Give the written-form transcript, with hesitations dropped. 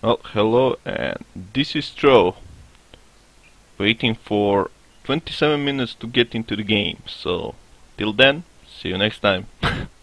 Well, hello, and this is Trove, waiting for 27 minutes to get into the game, so till then, see you next time.